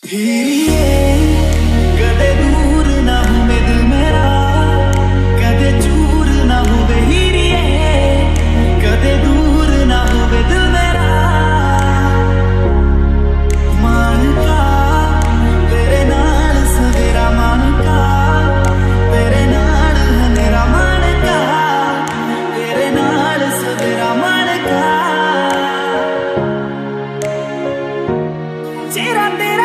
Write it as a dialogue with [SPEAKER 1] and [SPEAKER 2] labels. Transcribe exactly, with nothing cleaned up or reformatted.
[SPEAKER 1] कदे दूर ना होवे दिल मेरा, कदे चूर ना होवे हीरिए, कदे दूर ना होवे दिल मेरा। मानका तेरे नाल सवेरा, मानका तेरे नाल है मेरा, मानका तेरे नाल सवेरा, मानका चेहरा तेरा